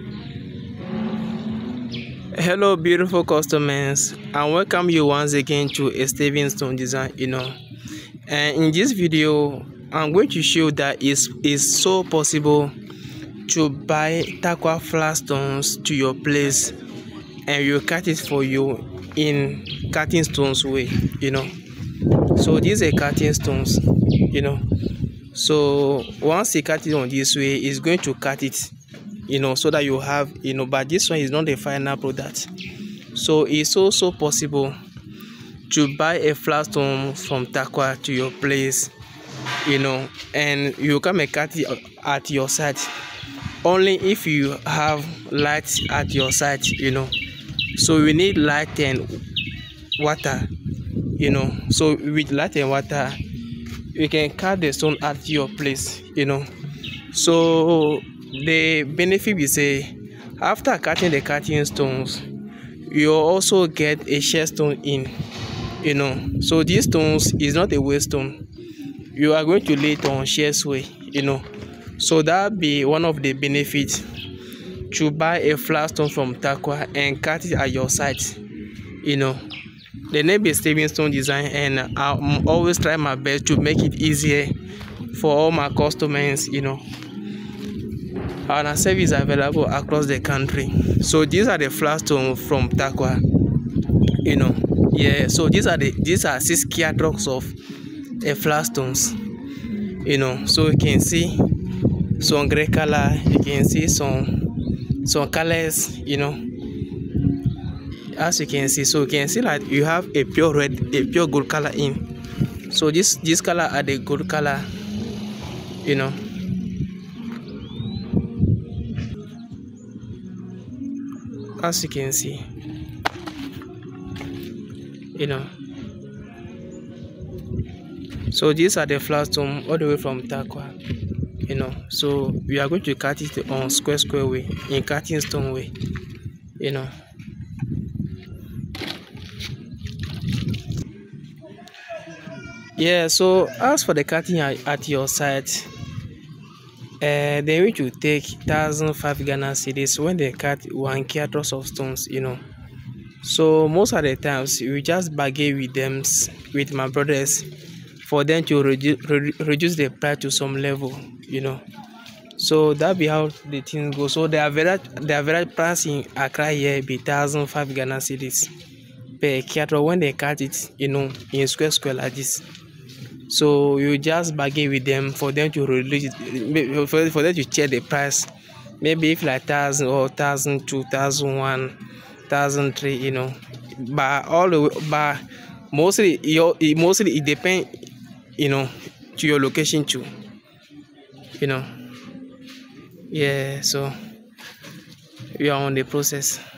Hello beautiful customers, and welcome you once again to a stepping stone design. And in this video I'm going to show that it's so possible to buy tarkwa flat stones to your place and you cut it for you in cutting stones way. So these are cutting stones. So once you cut it on this way, it's going to cut it, so that you have, but this one is not the final product. So it's also possible to buy a flat stone from tarkwa to your place, and you come and cut it at your site only if you have light at your site. So you need light and water. So with light and water you can cut the stone at your place. So the benefit we say, after cutting the cutting stones, you also get a share stone in. So these stones is not a waste stone, you are going to lay it on shares way. So that be one of the benefits to buy a flat stone from tarkwa and cut it at your site. The name is stepping stone design, and I'm always trying my best to make it easier for all my customers. Our service is available across the country. So these are the flat stones from tarkwa. So these are 6 accros of flat stones. So you can see some gray color, you can see some colors. As you can see, so you can see that you have a pure red, a pure gold color in. So this color are the gold color. As you can see, so these are the flat stone all the way from tarkwa. So we are going to cut it on square way, in cutting stone way. So as for the cutting at your site, they need to take 1,005 Ghana cedis when they cut 1 accros of stones. So most of the times we just bargain with them, with my brothers, for them to reduce the price to some level. So that be how the thing goes. So the average price in Accra here be 1,005 Ghana cedis per accro when they cut it, in square like this. So you just bargain with them for them to release it, for them to check the price. Maybe if like 1,000 or 1,002, 1,001, 1,003, but all the way, but mostly it depends, to your location too. So we are on the process.